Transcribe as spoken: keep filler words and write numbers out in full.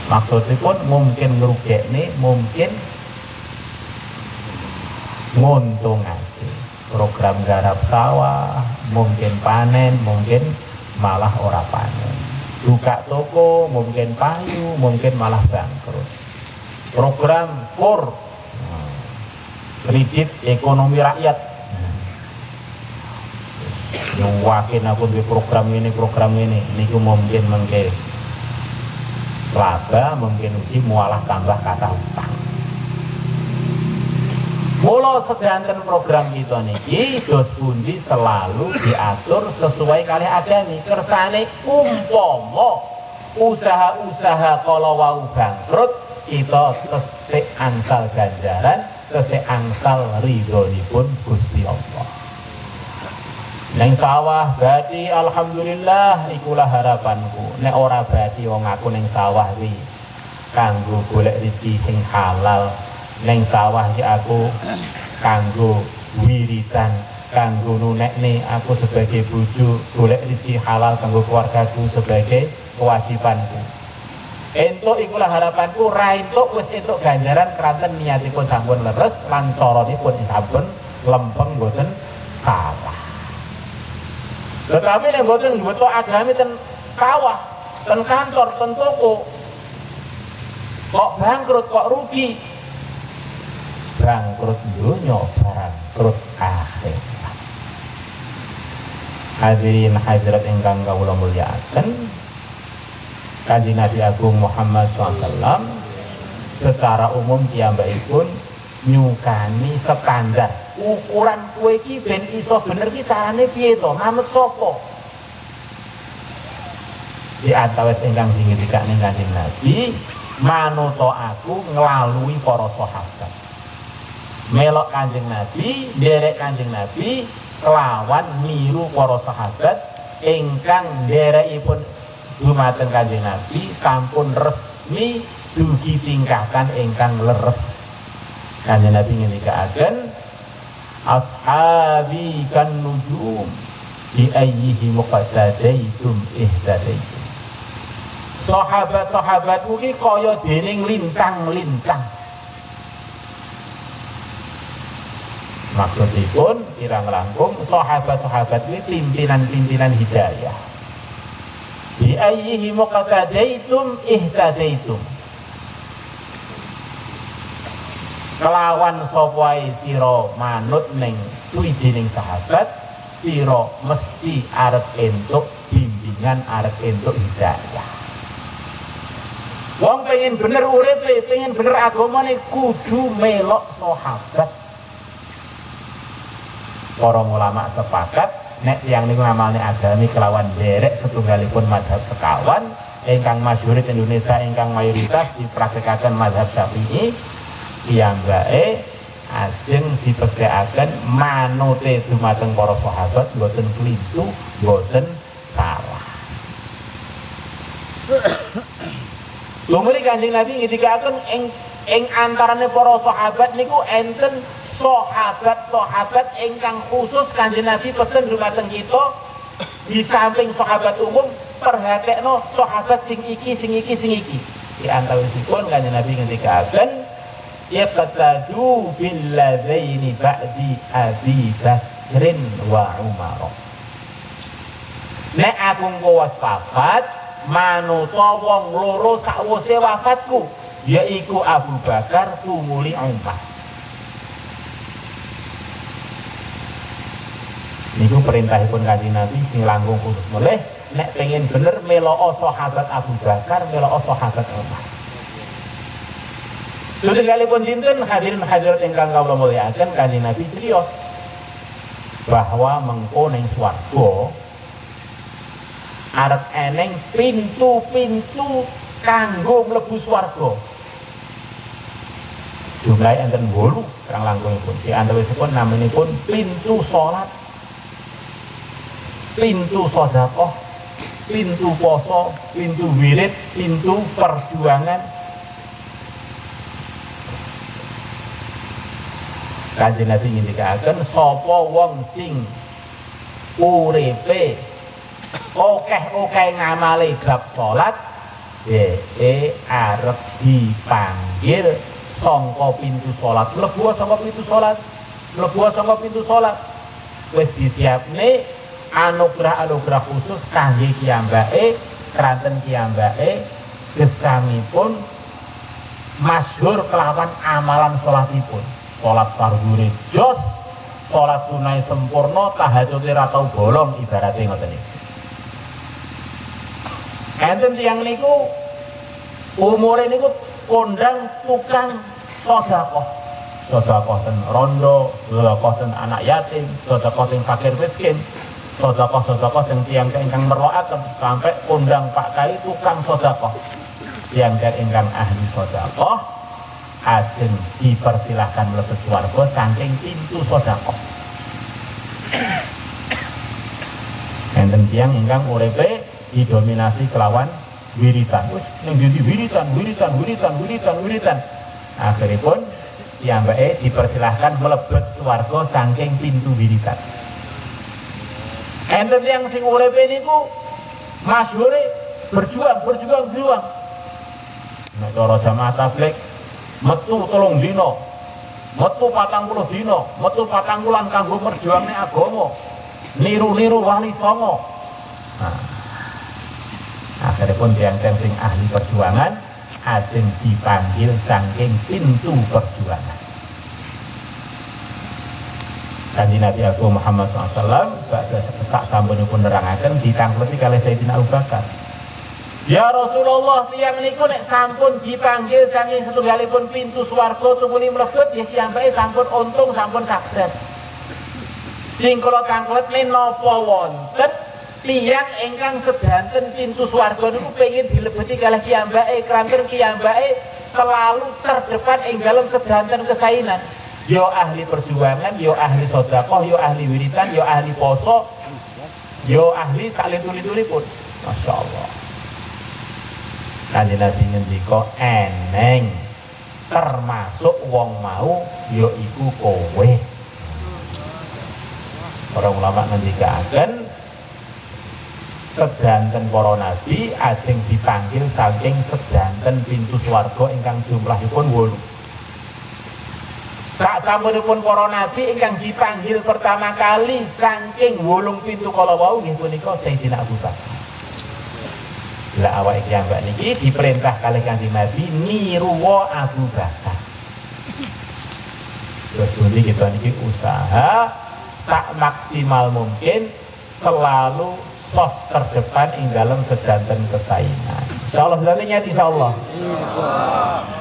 Maksudipun mungkin ngrugekne, mungkin nguntungake. Program garap sawah, mungkin panen, mungkin malah ora panen. Buka toko, mungkin payu, mungkin malah bangkrut. Program kur, kredit ekonomi rakyat, nyuwakin aku di program ini, program ini, ini mungkin mengke laba, mungkin uji mualah tambah kata utang. Mula sedanten program kita niki dos pundi selalu diatur sesuai kalih agami. Kersane umpama usaha-usaha kala wau bangkrut, kita tesih angsal ganjaran, tesih angsal ridhonipun Gusti Allah. Neng sawah badi alhamdulillah ikulah harapanku. Nek ora badi wong aku neng sawah wi kanggo golek rezeki sing halal. Neng sawah ki aku kanggo wiridan, kanggo nunekne aku sebagai bojo golek rezeki halal kanggo keluargaku sebagai kewajibanku. Entuk ikulah harapanku, ra entuk wis entuk ganjaran kranten niatipun sampun leres lan caranipun sampun lempeng boten salah. Tetapi nek mboten mboten agami ten sawah, ten kantor, ten toko, kok bangkrut, kok rugi. Bangkrut dunya, bangkrut akhirat. Hadirin hadirat ingkang kawula mulyakaken, Kanjeng Nabi Agung Muhammad shallallahu alaihi wasallam secara umum piyambakipun nyukani standar ukuran kowe iki ben iso bener ki carane piye to, manut sapa? Di antawis ingkang dingendikake Kanjeng Nabi, manuto aku nglalui para sahabat. Melok Kanjeng Nabi, nderek Kanjeng Nabi kelawan niru para sahabat ingkang nderekipun dumateng Kanjeng Nabi sampun resmi dugi tingkatan ingkang leres. Kanjeng Nabi ngendikaaken ashabi kan nujum bi ayyihi muqaddadaitum ihtadaitum. Sahabat-sahabatku ki kaya dening lintang-lintang. Maksudipun irang langkung sahabat-sahabat kuwi pimpinan-pimpinan hidayah. Bi ayyihi muqaddadaitum ihtadaitum. Kelawan sapa sira manut ning suwijining sahabat, sira mesti arep entuk bimbingan, arep entuk hidayah. Wong pengen bener uripe, pengen bener agamane kudu melok sahabat. Para ulama sepakat nek tiyang niku ngamalne agami kelawan derek setunggalipun madhab sekawan ingkang masyhur Indonesia ingkang mayoritas dipraktekake madhab Syafi'i, piyambake ajeng dipesthekaken manute dumateng para sahabat boten klintu, boten salah. Lumuri Kanjeng Nabi ngendikaken ing ing antarane para sahabat niku enten sahabat-sahabat ingkang khusus Kanjeng Nabi pesen dumateng kita. Di samping sahabat umum, perhatekno sahabat sing iki sing iki sing iki. Di antawisipun Kanjeng Nabi ngendikaken iqtadu bil ladaini ba'di Abi Bakrin wa Umar. Nek aku engko wis wafat, manuta wong loro sakwise wafatku, yaiku Abu Bakar tumuli Umar. Niku perintahipun Kanjeng Nabi sing langkung khusus mulih nek pengen bener meloo sahabat Abu Bakar, meloo sahabat Umar. Sedherekaipun dinten hadirin hadirat ingkang kawula mulyakaken, Kanjeng Nabi criyos bahwa mengko ning swarga arep eneng pintu-pintu kanggo mlebu swarga. Jumlahe enten wolu kang langkungipun. Di antawisipun namanipun pintu salat, pintu sedekah, pintu poso, pintu wirid, pintu perjuangan. Kanjeng Nabi ngendikaken sapa wong sing uripe okeh-okeh ngamale bab salat, dhek arep dipanggil saka pintu salat, mlebu saka pintu salat, mlebu saka pintu salat. Wis disiapne anugerah-anugerah khusus kangge kiyambake, kranten kiyambake gesangipun masyhur kelawan amalan salatipun. Salat fardhu jos, salat sunai sempurna, tahajud ra tau bolong ibaratnya ngoten niku. Enten tiyang niku umure niku kondang tukang sedekah. Sedekah ten rondo, sedekah ten anak yatim, sedekah ten fakir miskin, sedekah-sedekah ten tiyang ingkang merloaken sampai kondang Pak Kai tukang sedekah. Tiyang ingkang ahli sedekah ajeng dipersilahkan mlebet swarga saking pintu sedekah. Enten tiyang ingkang uripe didominasi kelawan wiritan, wis ning ndi wiritan, wiritan, wiritan, wiritan, wiritan. Akhiripun piyambake dipersilahkan mlebet swarga saking pintu wiritan. Enten yang sing uripe niku masyhure berjuang, berjuang, berjuang. Nek cara jamaah tabligh metu telung dina, metu patang puluh dina, metu patang wulan kanggo merjuangne agama, niru-niru wali songo. Nah, akhiripun tiang-tiang sing ahli perjuangan asing dipanggil saking pintu perjuangan. Kanjeng Nabi Agung Muhammad shallallahu alaihi wasallam badhe sak sampunipun nerangaken ditangkleti kalih Sayyidina Abu Bakar. Ya Rasulullah, tiang niku nek sampun dipanggil saking setunggalipun pintu swarga tumuli mlebet ya piyambake sampun untung, sampun sukses. Sing kula tangklet napa wonten tiyang ingkang sedanten pintu swarga niku pengin dilebeti kalih kiyambake, kranten kiyambake selalu terdepan ing dalem sedanten kesainan. Yo ahli perjuangan, yo ahli sedekah, yo ahli wiritan, yo ahli poso, yo ahli salintu-lintulipun. Masya Allah. Kanjeng Nabi ngendika eneng termasuk wong mau yo iku kowe. Para ulama ngendikaken sedanten para nabi ajeng dipanggil saking sedanten pintu swarga ingkang jumlahipun wolu. Sak sampunipun para nabi ingkang dipanggil pertama kali saking wolung pintu kala wau nggih punika Sayyidina Abu Bakar. Lah awake piyambak niki diperintah kalih Kanjeng Nabi niruwa Abu Bakar. Terus pundi kita niki usaha sak maksimal mungkin selalu soft terdepan ing dalam sedanten kesaingan. Insyaallah sedanten nyati insyaallah. Insyaallah.